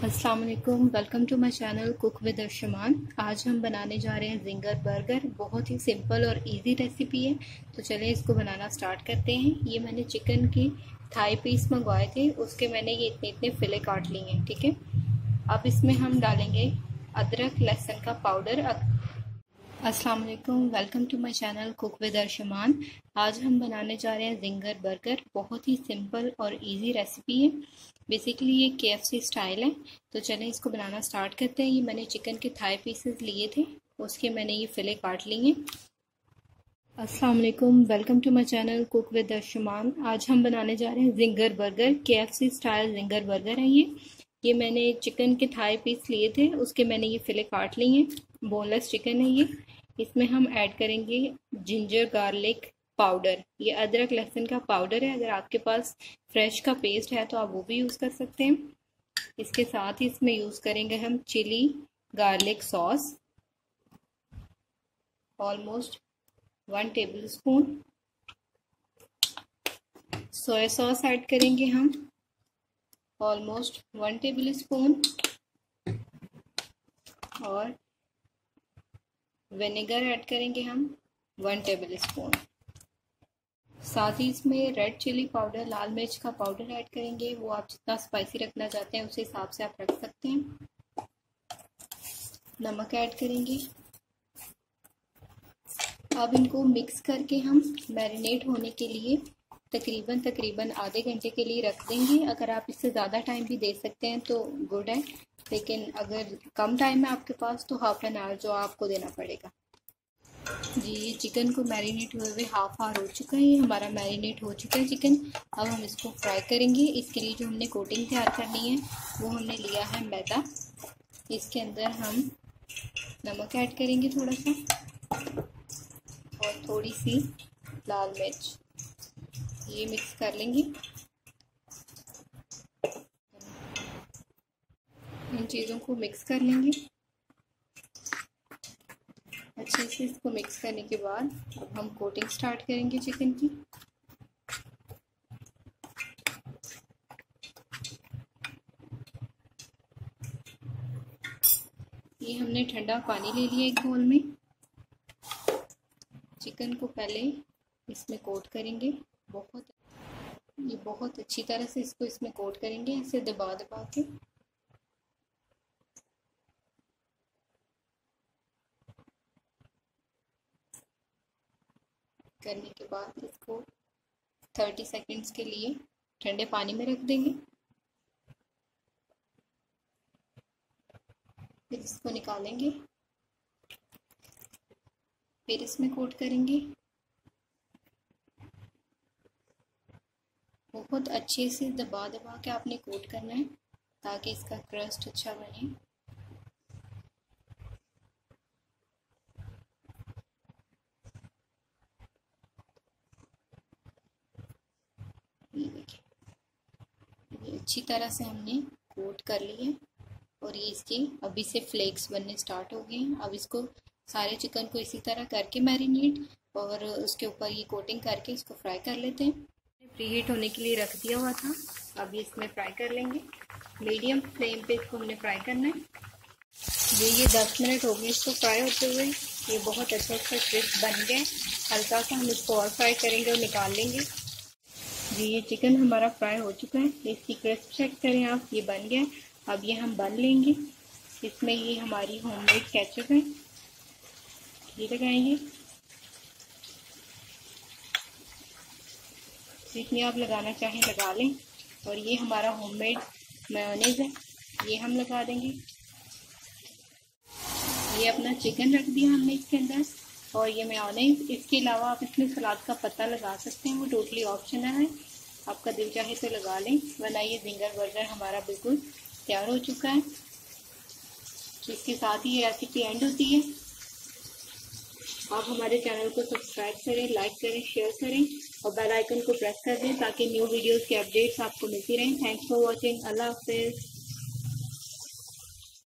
अस्सलाम वालेकुम, welcome to my channel cook with Arshman. आज हम बनाने जा रहे हैं जिंगर बर्गर। बहुत ही सिंपल और इजी रेसिपी है, तो चलिए इसको बनाना स्टार्ट करते हैं। ये मैंने चिकन की थाई पीस मंगवाए थे, उसके मैंने ये इतने इतने फिले काट लिए हैं। ठीक है, अब इसमें हम डालेंगे अदरक लहसुन का पाउडर। अस्सलाम वालेकुम, welcome to my channel cook with Arshman. आज हम बनाने जा रहे हैं जिंगर बर्गर। बहुत ही सिंपल और इजी रेसिपी है। बेसिकली ये KFC स्टाइल है। तो चलें इसको बनाना स्टार्ट करते हैं। ये मैंने चिकन के थाई पीसेस लिए थे, उसके मैंने ये फिले काट लिए हैं। अस्सलाम वालेकुम, welcome to my channel cook with Arshman. आज हम बनाने जा रहे हैं zinger burger. KFC style zinger burger है ये मैंने चिकन के थाई पीस लिए थे, उसके मैंने ये फिले काट लिए हैं। बोनलेस चिकन है ये। इसमें हम ऐड करेंगे जिंजर गार्लिक पाउडर। ये अदरक लहसुन का पाउडर है। अगर आपके पास फ्रेश का पेस्ट है तो आप वो भी यूज़ कर सकते हैं। इसके साथ ही इसमें यूज़ करेंगे हम chilli garlic sauce, almost 1 tablespoon. Soya sauce add करेंगे हम, ऑलमोस्ट 1 टेबल स्पून। और विनेगर ऐड करेंगे हम 1 टेबल स्पून। साथ ही इसमें रेड चिली पाउडर, लाल मिर्च का पाउडर ऐड करेंगे। वो आप जितना स्पाइसी रखना चाहते हैं उस हिसाब से आप रख सकते हैं। नमक ऐड करेंगे। अब इनको मिक्स करके हम मैरिनेट होने के लिए तकरीबन आधे घंटे के लिए रख देंगे। अगर आप इससे ज़्यादा टाइम भी दे सकते हैं तो गुड है, लेकिन अगर कम टाइम है आपके पास तो हाफ एन आवर जो आपको देना पड़ेगा। जी, ये चिकन को मैरिनेट हुए हुए हाफ आवर हो चुका है। ये हमारा मैरिनेट हो चुका है चिकन। अब हम इसको फ्राई करेंगे। इसके लिए जो हमने कोटिंग तैयार करनी है वो हमने लिया है मैदा। इसके अंदर हम नमक ऐड करेंगे थोड़ा सा, और थोड़ी सी लाल मिर्च। ये मिक्स कर लेंगे। इन चीज़ों को मिक्स कर लेंगे अच्छे से। इसको मिक्स करने के बाद अब हम कोटिंग स्टार्ट करेंगे चिकन की। ये हमने ठंडा पानी ले लिया एक बाउल में। चिकन को पहले इसमें कोट करेंगे। बहुत अच्छी तरह से इसको इसमें कोट करेंगे, इसे दबा दबा के। करने के बाद इसको 30 सेकंड्स के लिए ठंडे पानी में रख देंगे। फिर इसको निकालेंगे, फिर इसमें कोट करेंगे। बहुत अच्छे से दबा दबा के आपने कोट करना है ताकि इसका क्रस्ट अच्छा बने। ये देखिए, ये अच्छी तरह से हमने कोट कर ली है और ये इसके अभी से फ्लेक्स बनने स्टार्ट हो गए हैं। अब इसको सारे चिकन को इसी तरह करके मैरिनेट और उसके ऊपर ये कोटिंग करके इसको फ्राई कर लेते हैं। प्रीहीट होने के लिए रख दिया हुआ था, अभी इसमें फ्राई कर लेंगे। मीडियम फ्लेम पे इसको हमने फ्राई करना है। ये 10 मिनट हो गए इसको फ्राई होते हुए। ये बहुत अच्छा अच्छा क्रिस्प बन गया। हल्का सा हम इसको और फ्राई करेंगे और निकाल लेंगे। जी, ये चिकन हमारा फ्राई हो चुका है। इसकी क्रिस्प चेक करें आप, ये बन गया। अब ये हम बन लेंगे। इसमें ये हमारी होममेड केचप है, ये लगाएंगे। जितनी आप लगाना चाहें लगा लें। और ये हमारा होममेड मेयोनेज़ है, ये हम लगा देंगे। ये अपना चिकन रख दिया हमने इसके अंदर, और ये मेयोनेज़। इसके अलावा आप इसमें सलाद का पत्ता लगा सकते हैं, वो टोटली ऑप्शनल है, आपका दिल चाहे तो लगा लें, वरना ये जिंगर बर्गर हमारा बिल्कुल तैयार हो चुका है। इसके साथ ही ये रेसिपी एंड होती है। आप हमारे चैनल को सब्सक्राइब करें, लाइक करें, शेयर करें और बेल आइकन को प्रेस कर दें ताकि न्यू वीडियोस के अपडेट्स आपको मिलती रहें। Thanks for watching. अल्लाह हाफिज़।